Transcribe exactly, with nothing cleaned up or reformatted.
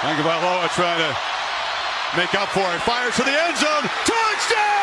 Tagovailoa trying to make up for it. Fires to the end zone. Touchdown!